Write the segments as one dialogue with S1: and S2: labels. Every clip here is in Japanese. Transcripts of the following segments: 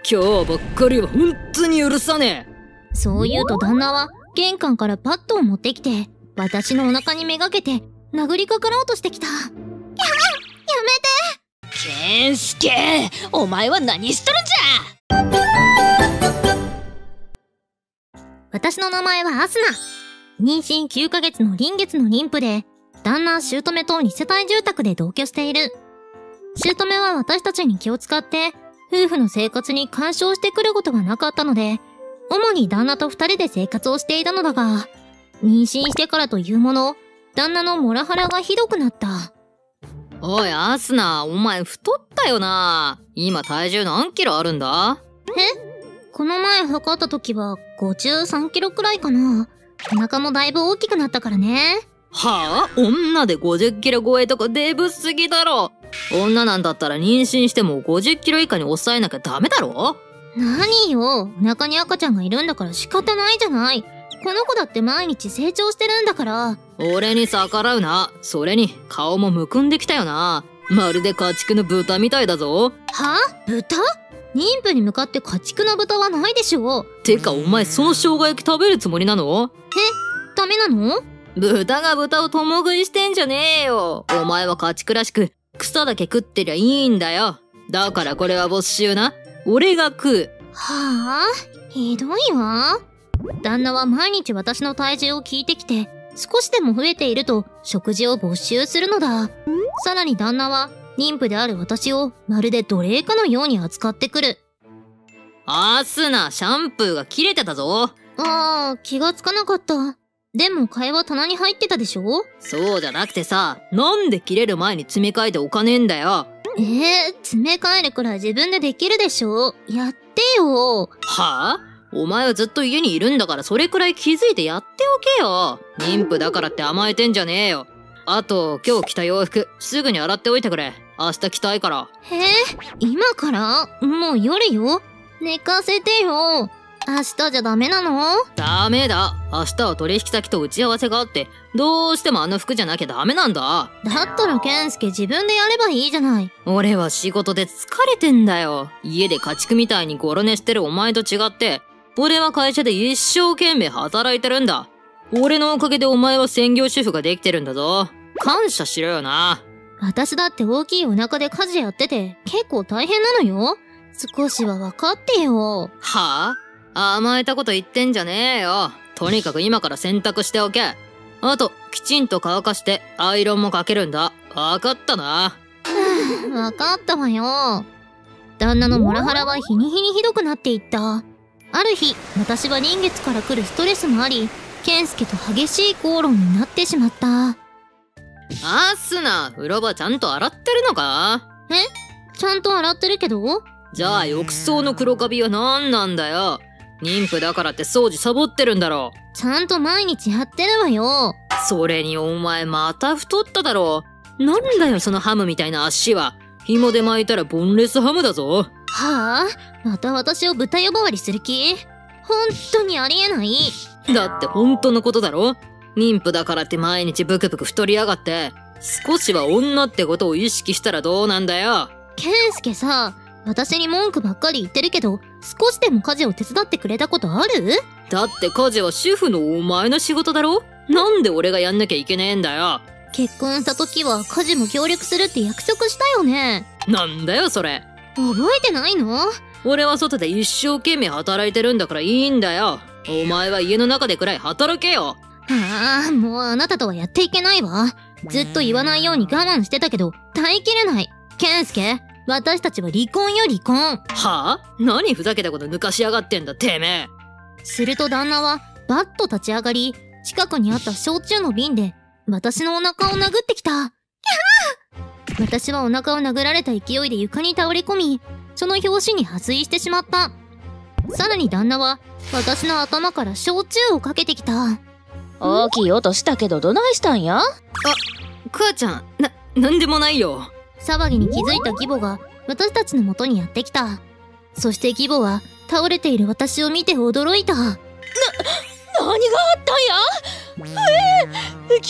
S1: 今日ばっかりは本当に許さね
S2: え。そう言うと旦那は玄関からバットを持ってきて、私のお腹にめがけて殴りかかろうとしてきた。やめて。
S3: 健介、お前は何しとるんじゃ。
S2: 私の名前はアスナ。妊娠9ヶ月の臨月の妊婦で、旦那姑と2世帯住宅で同居している。姑は私たちに気を使って、夫婦の生活に干渉してくることがなかったので、主に旦那と2人で生活をしていたのだが、妊娠してからというもの、旦那のモラハラがひどくなった。
S1: おいアスナ、お前太ったよな。今体重何キロあるんだ？
S2: この前測った時は53キロくらいかな。お腹もだいぶ大きくなったからね。
S1: はあ？女で50キロ超えとかデブすぎだろ。女なんだったら妊娠しても50キロ以下に抑えなきゃダメだろ？
S2: 何よ、お腹に赤ちゃんがいるんだから仕方ないじゃない。この子だって毎日成長してるんだから。
S1: 俺に逆らうな。それに顔もむくんできたよな。まるで家畜の豚みたいだぞ。
S2: は？豚？妊婦に向かって家畜の豚はないでしょ。
S1: てかお前その生姜焼き食べるつもりなの？
S2: ダメなの？
S1: 豚が豚を共食いしてんじゃねえよ。お前は家畜らしく草だけ食ってりゃいいんだよ。だからこれは没収な。俺が食う。
S2: はあ？ひどいわ。旦那は毎日私の体重を聞いてきて、少しでも増えていると食事を没収するのだ。さらに旦那は妊婦である私をまるで奴隷かのように扱ってくる。
S1: アスナ、シャンプーが切れてたぞ。
S2: 気がつかなかった。でも替えは棚に入ってたでしょ？
S1: そうじゃなくてさ、なんで切れる前に詰め替えておかねえんだよ。
S2: 詰め替えるくらい自分でできるでしょ？やってよ。
S1: はあ？お前はずっと家にいるんだからそれくらい気づいてやっておけよ。妊婦だからって甘えてんじゃねえよ。あと、今日着た洋服、すぐに洗っておいてくれ。明日着たいから。
S2: 今から？もう夜よ。寝かせてよ。明日じゃダメなの？
S1: ダメだ。明日は取引先と打ち合わせがあって、どうしてもあの服じゃなきゃダメなんだ。
S2: だったら健介自分でやればいいじゃない。
S1: 俺は仕事で疲れてんだよ。家で家畜みたいにゴロ寝してるお前と違って、俺は会社で一生懸命働いてるんだ。俺のおかげでお前は専業主婦ができてるんだぞ。感謝しろよな。
S2: 私だって大きいお腹で家事やってて結構大変なのよ。少しは分かってよ。
S1: はあ？甘えたこと言ってんじゃねえよ。とにかく今から洗濯しておけ。あと、きちんと乾かしてアイロンもかけるんだ。わかったな。
S2: 分かったわよ。旦那のモラハラは日に日にひどくなっていった。ある日、私は臨月から来るストレスもあり、健介と激しい口論になってしまった。
S1: アスナ、風呂場ちゃんと洗ってるのか？
S2: ちゃんと洗ってるけど？
S1: じゃあ浴槽の黒カビは何なんだよ。妊婦だからって掃除サボってるんだろ。
S2: ちゃんと毎日やってるわよ。
S1: それにお前また太っただろ。なんだよそのハムみたいな足は。紐で巻いたらボンレスハムだぞ。
S2: はあ？また私を豚呼ばわりする気？本当にありえない。
S1: だって本当のことだろ。妊婦だからって毎日ブクブク太りやがって。少しは女ってことを意識したらどうなんだよ。
S2: 健介さ、私に文句ばっかり言ってるけど、少しでも家事を手伝ってくれたことある？
S1: だって家事は主婦のお前の仕事だろ。なんで俺がやんなきゃいけねえんだよ。
S2: 結婚した時は家事も協力するって約束したよね。
S1: なんだよそれ。
S2: 覚えてないの？
S1: 俺は外で一生懸命働いてるんだからいいんだよ。お前は家の中でくらい働けよ。
S2: もうあなたとはやっていけないわ。ずっと言わないように我慢してたけど耐えきれない。健介、私たちは離婚よ離婚。
S1: はあ？何ふざけたこと抜かしやがってんだてめえ。
S2: すると旦那はバッと立ち上がり、近くにあった焼酎の瓶で私のお腹を殴ってきた。私はお腹を殴られた勢いで床に倒れ込み、その拍子に破水してしまった。さらに旦那は私の頭から焼酎をかけてきた。
S3: 大きい音したけどどないしたんや？
S1: 母ちゃん、なんでもないよ。
S2: 騒ぎに気づいた義母が私たちの元にやってきた。そして義母は倒れている私を見て驚いた。
S3: 何があったんや？ぎゅ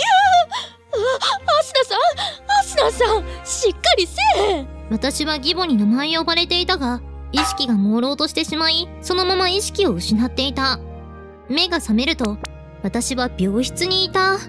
S3: アスナさん、しっかりせえ。
S2: 私は義母に名前呼ばれていたが、 意識が朦朧としてしまい、そのまま意識を失っていた。目が覚めると、私は病室にいた。
S3: ア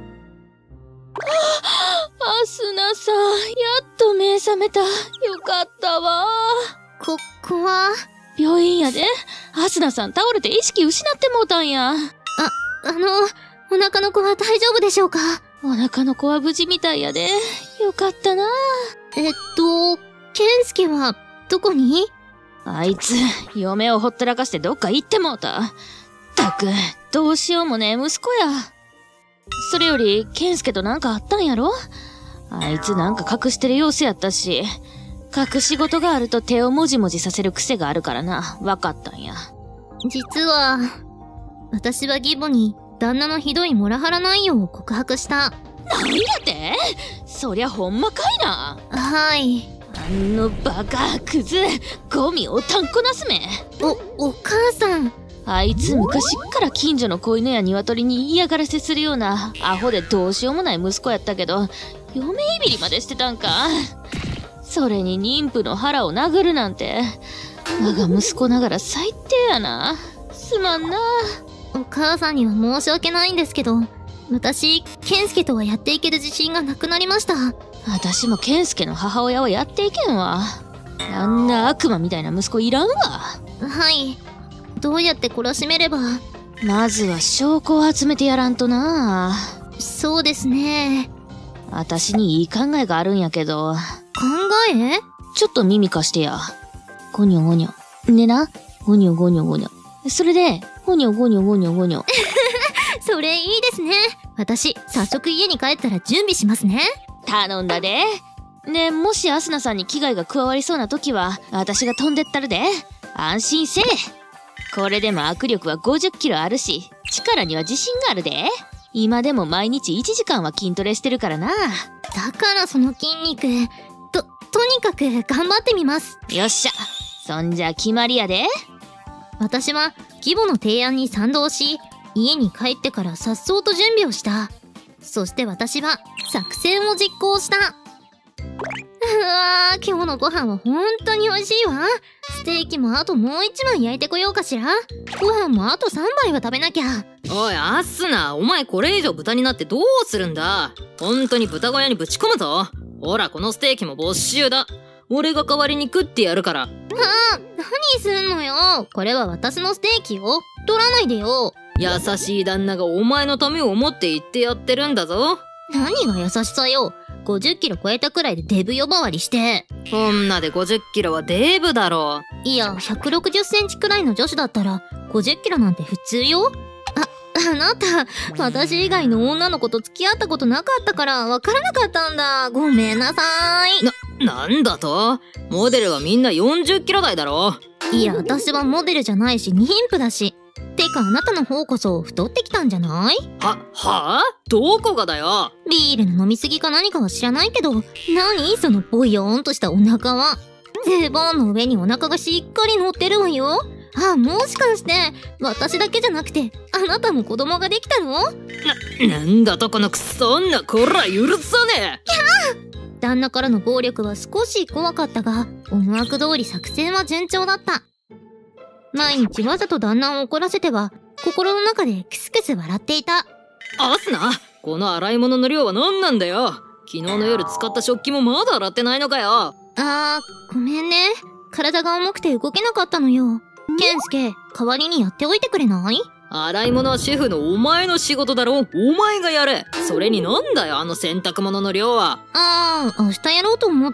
S3: スナさん、やっと目覚めた。よかったわ。
S2: ここは、
S3: 病院やで。アスナさん倒れて意識失ってもうたんや。
S2: お腹の子は大丈夫でしょうか？
S3: お腹の子は無事みたいやで。よかったな。
S2: 健介は、どこに？
S3: あいつ、嫁をほったらかしてどっか行ってもうた。ったく、どうしようもねえ息子や。それより、健介となんかあったんやろ？あいつなんか隠してる様子やったし、隠し事があると手をもじもじさせる癖があるからな、わかったんや。
S2: 実は、私は義母に旦那のひどいモラハラ内容を告白した。
S3: なんやて？そりゃほんまかいな。
S2: はい。
S3: あのバカ、クズ、ゴミおたんこなすめ。
S2: お母さん。
S3: あいつ昔っから近所の子犬や鶏に嫌がらせするようなアホでどうしようもない息子やったけど、嫁いびりまでしてたんか。それに妊婦の腹を殴るなんて、我が息子ながら最低やな。すまんな。
S2: お母さんには申し訳ないんですけど、私、健介とはやっていける自信がなくなりました。
S3: 私も健介の母親はやっていけんわ。あんな悪魔みたいな息子いらんわ。
S2: はい。どうやって懲らしめれば？
S3: まずは証拠を集めてやらんとな。
S2: そうですね。
S3: 私にいい考えがあるんやけど。
S2: 考え？
S3: ちょっと耳貸してや。ゴニョゴニョ。ねな。ゴニョゴニョゴニョ。それで、ゴニョゴニョゴニョゴニョ。
S2: それいいですね。私、早速家に帰ったら準備しますね。
S3: 頼んだで。ね、もしアスナさんに危害が加わりそうな時は、私が飛んでったるで。安心せえ。これでも握力は50キロあるし、力には自信があるで。今でも毎日1時間は筋トレしてるからな。
S2: だからその筋肉、とにかく頑張ってみます。
S3: よっしゃ。そんじゃ決まりやで。
S2: 私は義母の提案に賛同し、家に帰ってから颯爽と準備をした。そして私は作戦を実行した。うわー、今日のご飯は本当に美味しいわ。ステーキもあともう1枚焼いてこようかしら。ご飯もあと3杯は食べなきゃ。
S1: おい、アスナ、お前これ以上豚になってどうするんだ？本当に豚小屋にぶち込むぞ。ほら、このステーキも没収だ。俺が代わりに食ってやるから。
S2: 何すんのよ。これは私のステーキよ。取らないでよ。
S1: 優しい旦那がお前のためを思って言ってやってるんだぞ。
S2: 何が優しさよ。50キロ超えたくらいでデブ呼ばわりして。
S1: 女で50キロはデブだろ。
S2: いや、160センチくらいの女子だったら50キロなんて普通よ。あなた、私以外の女の子と付き合ったことなかったから分からなかったんだ。ごめんなさい。
S1: なんだと？モデルはみんな40キロ台だろ。
S2: いや、私はモデルじゃないし妊婦だし。てか、あなたの方こそ太ってきたんじゃない？
S1: はあ？どこがだよ。
S2: ビールの飲みすぎか何かは知らないけど、何そのボヨーンとしたお腹は。ズボンの上にお腹がしっかり乗ってるわよ。もしかして、私だけじゃなくて、あなたも子供ができたの？
S1: なんだとこのクソ女、こら許さねえ。
S2: 旦那からの暴力は少し怖かったが、思惑通り作戦は順調だった。毎日わざと旦那を怒らせては、心の中でクスクス笑っていた。
S1: アスナ、この洗い物の量は何なんだよ。昨日の夜使った食器もまだ洗ってないのかよ。
S2: ごめんね。体が重くて動けなかったのよ。健介、代わりにやっておいてくれない？
S1: 洗い物はシェフのお前の仕事だろ。お前がやれ。それになんだよ、あの洗濯物の量は。
S2: 明日やろうと思って。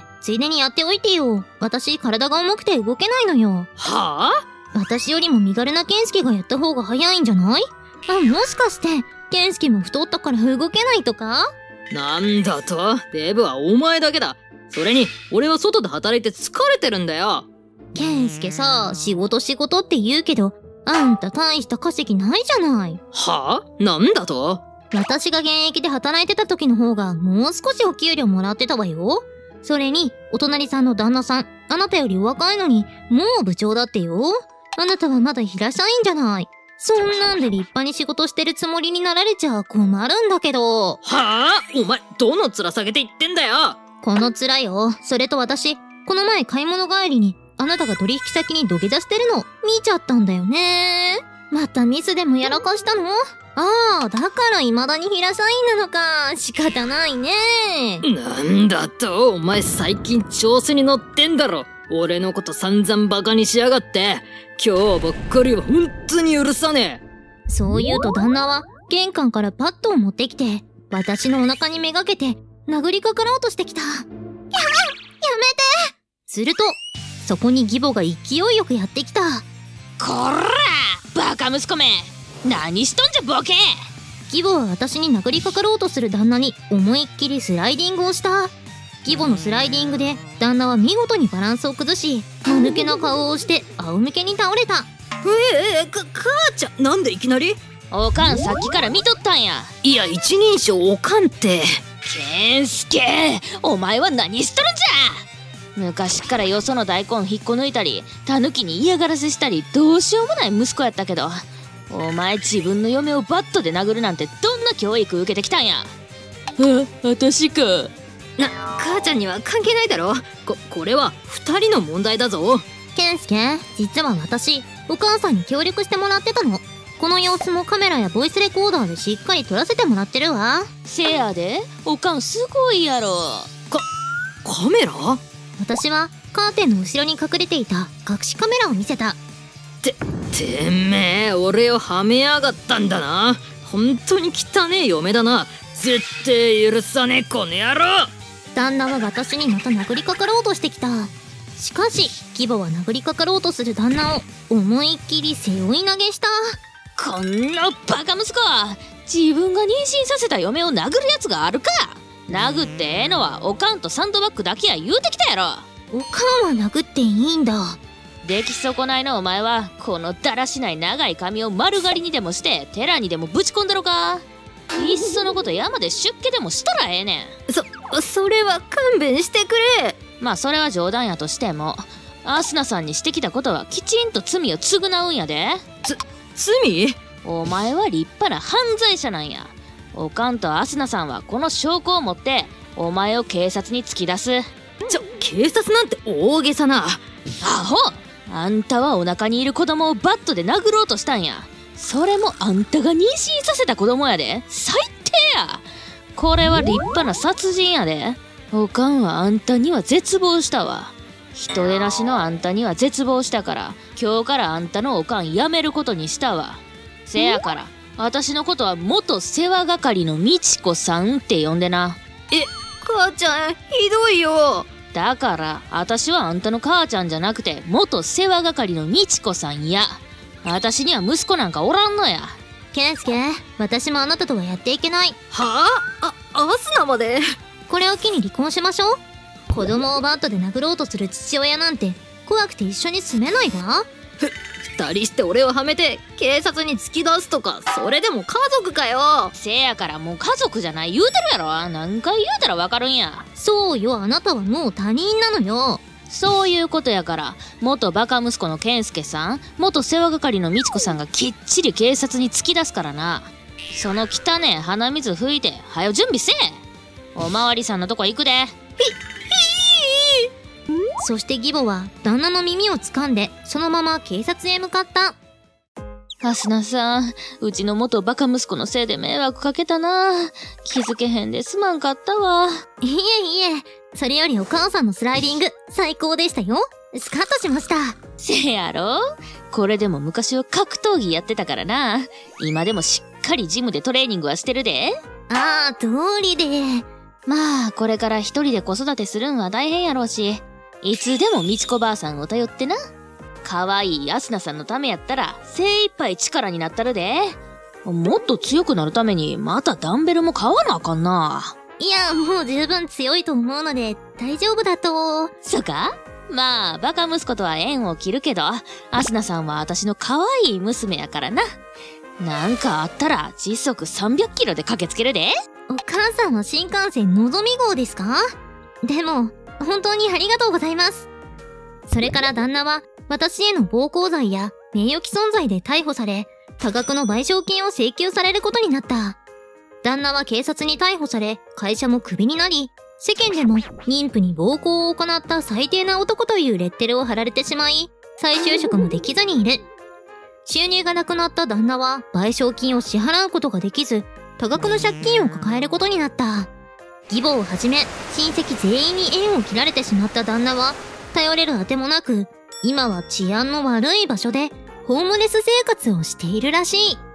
S2: ついでにやっておいてよ。私、体が重くて動けないのよ。
S1: はあ？
S2: 私よりも身軽な健介がやった方が早いんじゃない？もしかして、健介も太ったから動けないとか？
S1: なんだと？デブはお前だけだ。それに、俺は外で働いて疲れてるんだよ。
S2: 健介さ、仕事って言うけど、あんた大した稼ぎないじゃない。
S1: はあ？なんだと？
S2: 私が現役で働いてた時の方がもう少しお給料もらってたわよ。それに、お隣さんの旦那さん、あなたよりお若いのに、もう部長だってよ。あなたはまだ平社員じゃない。そんなんで立派に仕事してるつもりになられちゃ困るんだけど。
S1: はあ？お前、どの面下げて言ってんだよ。
S2: この面よ。それと私、この前買い物帰りに、 あなたが取引先に土下座してるの見ちゃったんだよね。またミスでもやらかしたの？ああ、だから未だに平社員なのか。仕方ないね。
S1: なんだと、お前最近調子に乗ってんだろ。俺のこと散々バカにしやがって。今日ばっかりは本当に許さねえ。
S2: そう言うと旦那は玄関からバットを持ってきて、私のお腹にめがけて殴りかかろうとしてきた。やめて！すると、そこに義母が勢いよくやってきた。
S3: こらバカ息子め、何しとんじゃボケ。
S2: 義母は私に殴りかかろうとする旦那に思いっきりスライディングをした。義母のスライディングで旦那は見事にバランスを崩し、間抜けな顔をして仰向けに倒れた。
S1: 母ちゃん、なんでいきなり？
S3: おかんさっきから見とったんや。
S1: いや、一人称おかんって。
S3: 健介、お前は何しとるんじゃ。昔からよその大根引っこ抜いたり、タヌキに嫌がらせしたり、どうしようもない息子やったけど、お前自分の嫁をバットで殴るなんてどんな教育受けてきたんや。私か。
S1: 母ちゃんには関係ないだろ。これは二人の問題だぞ。
S2: 健介、実は私、お母さんに協力してもらってたの。この様子もカメラやボイスレコーダーでしっかり撮らせてもらってるわ。
S3: せやで、おかんすごいやろ。
S1: カメラ？
S2: 私はカーテンの後ろに隠れていた隠しカメラを見せた。
S1: てめえ、俺をはめやがったんだな。本当に汚ねえ嫁だな。絶対許さねえ、この野郎。
S2: 旦那は私にまた殴りかかろうとしてきた。しかし義母は殴りかかろうとする旦那を思いっきり背負い投げした。
S3: こんなバカ息子、自分が妊娠させた嫁を殴るやつがあるか。殴ってええのはおかんとサンドバッグだけや言うてきたやろ。
S2: おかんは殴っていいんだ。
S3: 出来損ないのお前はこのだらしない長い髪を丸刈りにでもして寺にでもぶち込んだろか。いっそのこと山で出家でもしたらええねん。
S1: それは勘弁してくれ。
S3: まあそれは冗談やとしても、アスナさんにしてきたことはきちんと罪を償うんやで。
S1: 罪？
S3: お前は立派な犯罪者なんや。おかんとアスナさんはこの証拠を持ってお前を警察に突き出す。
S1: 警察なんて大げさな。
S3: アホ！あんたはお腹にいる子供をバットで殴ろうとしたんや。それもあんたが妊娠させた子供やで。最低や。これは立派な殺人やで。おかんはあんたには絶望したわ。人でなしのあんたには絶望したから、今日からあんたのおかんやめることにしたわ。せやから私のことは元世話係の美智子さんって呼んでな。
S1: 母ちゃん、ひどいよ。
S3: だから私はあんたの母ちゃんじゃなくて元世話係の美智子さんや。私には息子なんかおらんのや。
S2: 健介、私もあなたとはやっていけない。
S1: はあ？アスナまで？
S2: これを機に離婚しましょう。子供をバットで殴ろうとする父親なんて怖くて一緒に住めないわ。
S1: 二人して俺をはめて警察に突き出すとか、それでも家族かよ。
S3: せやからもう家族じゃない言うてるやろ。何回言うたらわかるんや。
S2: そうよ、あなたはもう他人なのよ。
S3: そういうことやから、元バカ息子の健介さん、元世話係の美智子さんがきっちり警察に突き出すからな。その汚ねえ鼻水吹いてはよ準備せえ。おまわりさんのとこ行くで。
S2: そして義母は旦那の耳を掴んでそのまま警察へ向かった。
S3: アスナさん、うちの元バカ息子のせいで迷惑かけたな。気づけへんですまんかったわ。
S2: いえいえ、それよりお母さんのスライディング最高でしたよ。スカッとしました。
S3: せやろ。これでも昔は格闘技やってたからな。今でもしっかりジムでトレーニングはしてるで。
S2: ああ、通りで。
S3: まあこれから一人で子育てするんは大変やろうし、いつでも美智子ばあさんを頼ってな。可愛いアスナさんのためやったら精一杯力になったるで。もっと強くなるためにまたダンベルも買わなあかんな。
S2: いや、もう十分強いと思うので大丈夫だと。
S3: そうか？まあバカ息子とは縁を切るけど、アスナさんは私の可愛い娘やからな。なんかあったら時速300キロで駆けつけるで。
S2: お母さんは新幹線のぞみ号ですか？でも本当にありがとうございます。それから旦那は私への暴行罪や名誉毀損罪で逮捕され、多額の賠償金を請求されることになった。旦那は警察に逮捕され、会社もクビになり、 世間でも妊婦に暴行を行った最低な男というレッテルを貼られてしまい、再就職もできずにいる。収入がなくなった旦那は賠償金を支払うことができず、多額の借金を抱えることになった。義母をはじめ親戚全員に縁を切られてしまった旦那は頼れるあてもなく、今は治安の悪い場所でホームレス生活をしているらしい。